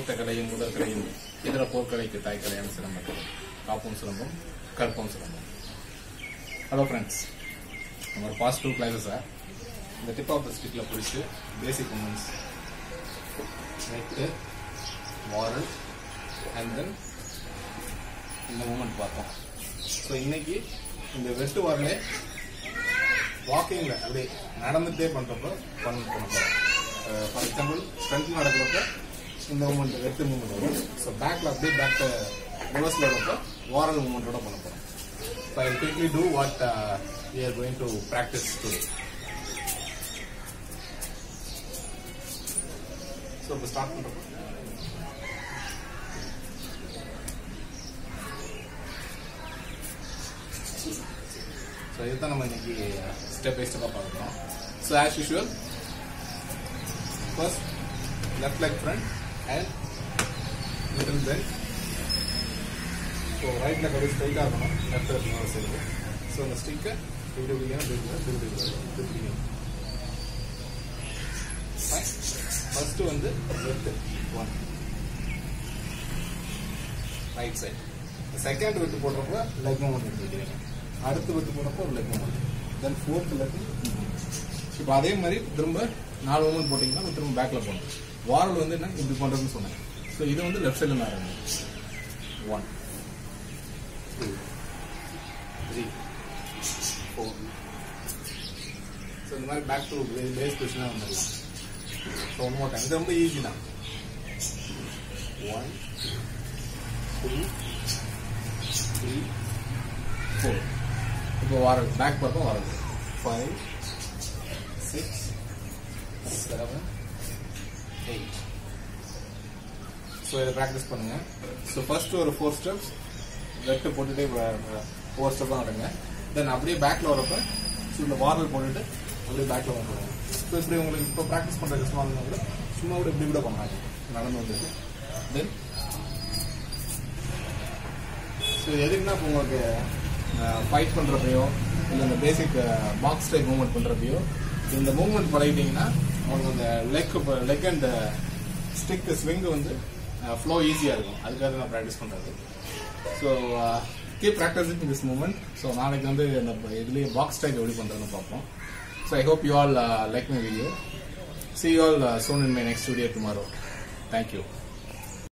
கடையும் முதற்கடையும் இதர போர்க்கடைக்கு தாய்க்கடையான சிலம்பத்தில் காப்பும் சிலம்பம் கற்பம் சிலம்பம். ஹலோ ஃப்ரெண்ட்ஸ், நம்ம பாஸ்ட் 2 கிளாஸஸை இந்த டிப் ஆஃப் த ஸ்டிக்கில் பிடிச்சி பேசிக் மூமெண்ட்ஸ் நெட்டு வாரல் அண்ட் தென் இந்த மூமெண்ட் பார்த்தோம். ஸோ இன்னைக்கு இந்த வெட்டு வாரலே வாக்கிங்கில் அப்படியே நடந்துகிட்டே பண்ணுறப்போ பண்ண ஃபார் எக்ஸாம்பிள் ஃப்ரண்ட் நடக்கிறப்ப இந்த மூமெண்ட் வெட்டு மூமெண்ட் வரும். ஸோ பேக்கில் அப்படியே பேக் ரிவர்ஸில் வரப்போ வாரல் மூமெண்ட்டோட பண்ண போகிறோம். So I will quickly do what we are going to practice today. So we start பண்றோம். So இதுதான் நம்ம இன்னைக்கு ஸ்டெப் பை ஸ்டெப்பா பார்க்கறோம். So as usual, first left leg front and little bend. So right leg அப்படியே ஸ்ட்ரைட்டா இருக்கணும், left leg மேல சேருங்க. So the stick first வந்து left one right side. Second வெட்டு போடுறப்ப leg movement எடுத்துக்கிறீங்க. அடுத்து வெட்டு போடுறப்ப ஒரு leg movement. Then fourth leg. இப்போ அதே மாதிரி திரும்ப 4 மூவ்மெண்ட் போட்டீங்கன்னா திரும்ப பேக்ல போடணும். வாரல் வந்து என்ன இப்படி பண்றதுன்னு சொன்னேன். ஸோ இது வந்து லெஃப்ட் சைட்ல நான் ஆரம்பிங்க. 1 2 3 4. ஸோ இந்த மாதிரி பேக் டு பேஸ் பொசிஷனாக வந்துடலாம். So one more time. இது ரொம்ப ஈஸி தான். 1 2 3 4. இப்போ வாரல் பேக் பக்கம் வாரல் 5 6 7 8. ஸோ இதை ப்ராக்டிஸ் பண்ணுங்க. ஸோ ஃபர்ஸ்ட் ஒரு 4 ஸ்டெப்ஸ் வெட்டு போட்டுட்டே 4 ஸ்டெப் தான் நடங்க. தென் அப்படியே பேக்ல வரப்ப இந்த வாரல் போட்டுட்டு அப்படியே பேக்ல வந்துடுவாங்க. ஸோ இப்படி உங்களுக்கு இப்போ ப்ராக்டிஸ் பண்ணுற கஷ்டமாக கூட சும்மா கூட இப்படி கூட பண்ணாங்க நடந்து வந்துருக்கு. தென் ஸோ எதுக்குன்னா இப்போ உங்களுக்கு ஃபைட் பண்ணுறப்பையோ இல்லை இந்த பேசிக் பாக்ஸ் டைப் மூவ்மெண்ட் பண்ணுறப்பையோ இந்த மூவ்மெண்ட் பழகிட்டீங்கன்னா உங்களுக்கு அந்த லெக் அண்ட் ஸ்டிக் ஸ்விங் வந்து ஃப்ளோ ஈஸியாக இருக்கும். அதுக்காக நான் ப்ராக்டிஸ் பண்ணுறது. So keep practicing this movement. So நாளைக்கு வந்து இந்த இதுலயே பாக்ஸ் டைப் எப்படி பண்றதுன்னு பார்ப்போம். So I hope you all like my video. See you all soon in my next video tomorrow. Thank you.